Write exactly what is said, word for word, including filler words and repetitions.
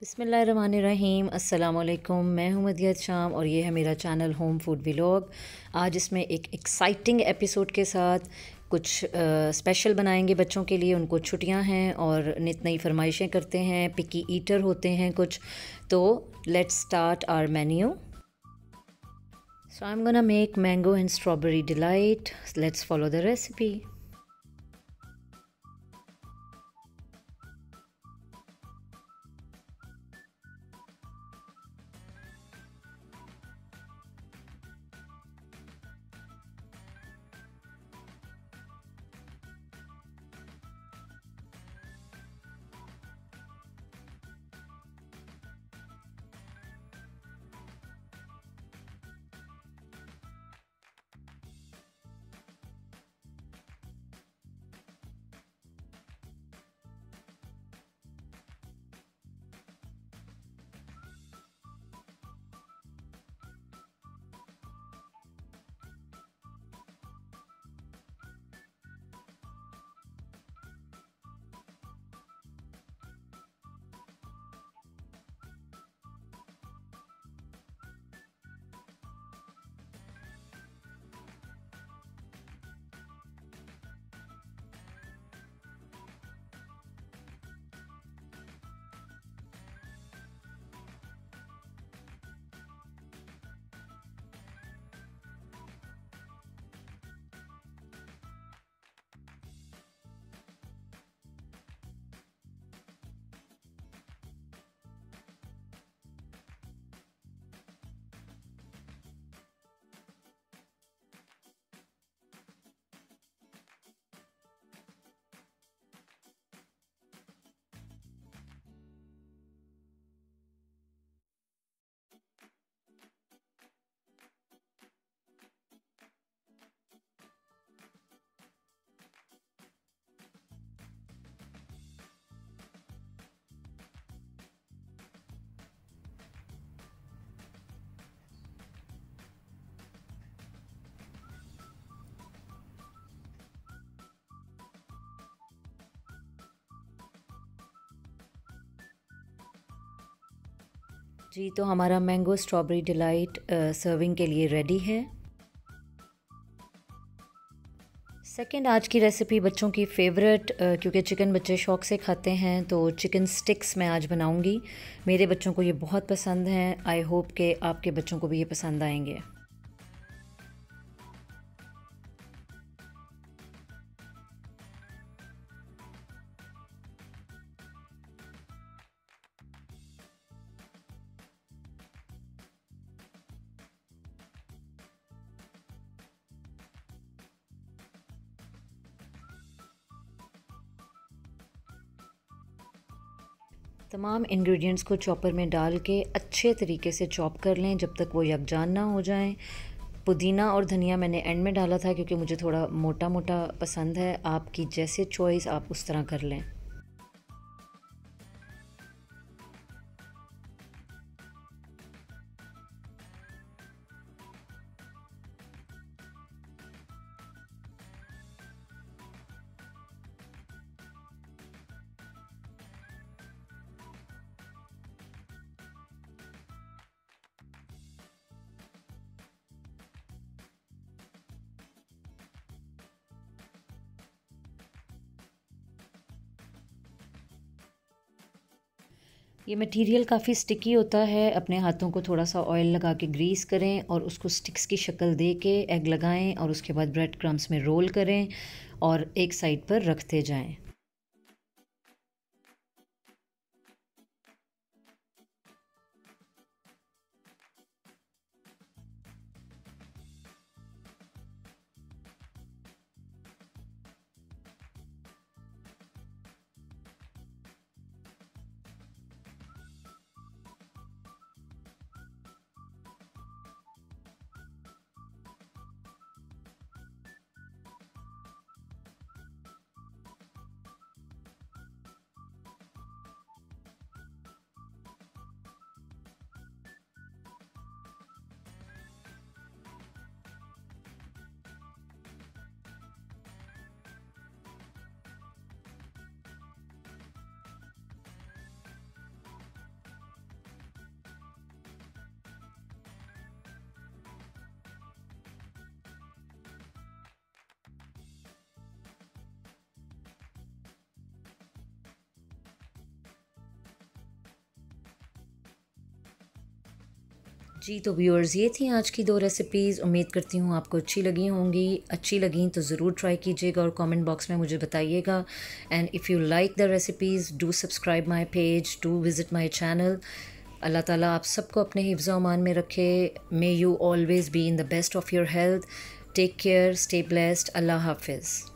बिस्मिल्लाहिर्रहमानिर्रहीम। अस्सलाम वालेकुम। मैं हूं मदियत शाम और ये है मेरा चैनल होम फूड व्लॉग। आज इसमें एक एक्साइटिंग एपिसोड के साथ कुछ स्पेशल बनाएंगे बच्चों के लिए। उनको छुट्टियां हैं और नित नई फरमाइशें करते हैं, पिकी ईटर होते हैं कुछ। तो let's start our menu. So I am gonna make mango and strawberry delight. Let's follow the recipe. जी, तो हमारा मैंगो स्ट्रॉबेरी डिलाइट सर्विंग के लिए रेडी है। सेकंड, आज की रेसिपी बच्चों की फ़ेवरेट, क्योंकि चिकन बच्चे शौक़ से खाते हैं, तो चिकन स्टिक्स मैं आज बनाऊंगी। मेरे बच्चों को ये बहुत पसंद हैं। आई होप कि आपके बच्चों को भी ये पसंद आएंगे। तमाम इंग्रेडिएंट्स को चॉपर में डाल के अच्छे तरीके से चॉप कर लें जब तक वो यकजान ना हो जाएं। पुदीना और धनिया मैंने एंड में डाला था क्योंकि मुझे थोड़ा मोटा मोटा पसंद है। आपकी जैसे चॉइस आप उस तरह कर लें। ये मटेरियल काफ़ी स्टिकी होता है। अपने हाथों को थोड़ा सा ऑयल लगा के ग्रीस करें और उसको स्टिक्स की शक्ल दे के एग लगाएं और उसके बाद ब्रेड क्रम्स में रोल करें और एक साइड पर रखते जाएं। जी तो व्यूअर्स, ये थी आज की दो रेसिपीज़। उम्मीद करती हूँ आपको अच्छी लगी होंगी। अच्छी लगी तो ज़रूर ट्राई कीजिएगा और कमेंट बॉक्स में मुझे बताइएगा। And if you like the recipes, do subscribe my page, do visit my channel. अल्लाह ताला आप सबको अपने हिफ्ज़ व अमान में रखे। May you always be in the best of your health. Take care, stay blessed. अल्लाह हाफिज़।